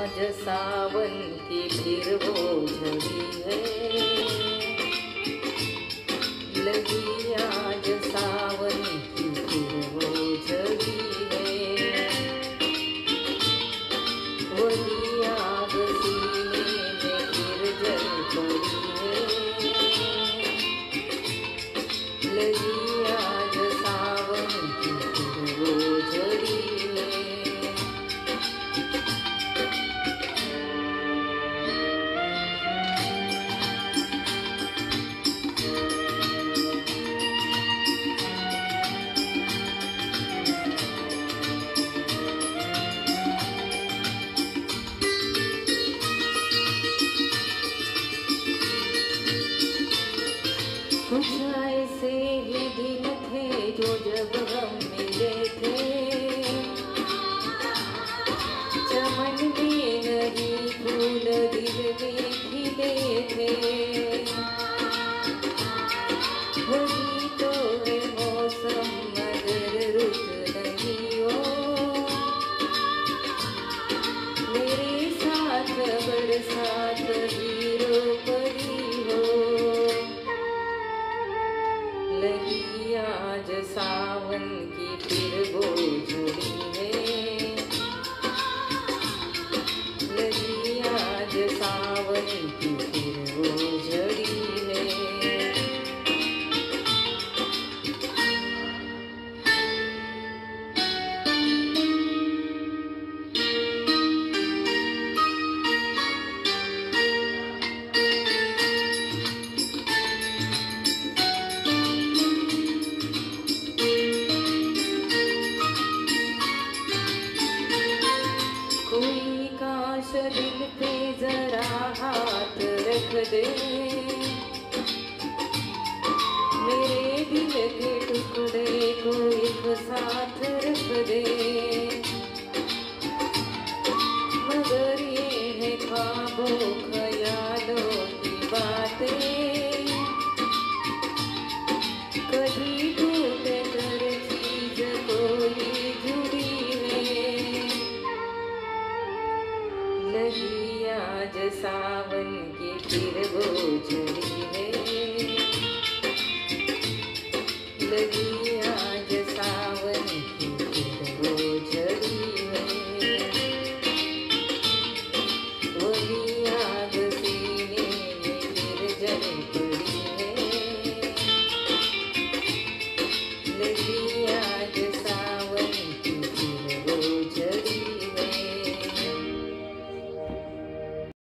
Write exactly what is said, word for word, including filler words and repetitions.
आज सावन की फिर वो झड़ी है, लगी आज सावन की फिर वो झड़ी है। वही आग सीने में फिर जल पड़ी है, लगी आज सावन की फिर वो झड़ी है। कुछ ऐसे ही दिन थे जो जब हम मिले थे, चमन में नहीं फूल दिल में खिले थे। वही तो है मौसम मगर रुत नहीं हो, मेरे साथ बरसात हीरो परी हो। लगी आज सावन की फिर वो झड़ी है, लगी आज सावन की फिर वो झड़ी है। कोई काश दिल पे जरा हाथ रख दे, मेरे दिल के टुकड़े को एक साथ रख दे। मगर ये है ख्वाबों ख्यालों की बातें, कभी टूट कर चीज कोई जुड़ी है। लगी आज सावन की फिर वो झड़ी है, लगी